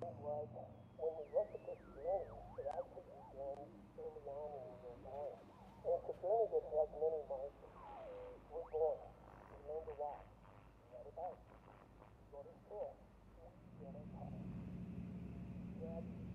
point was when we look at this journey, it actually began early on when we were born. And it's a journey that has many markers. We're born. We learn to walk. We ride a bike. We go to school. We get our car. Dad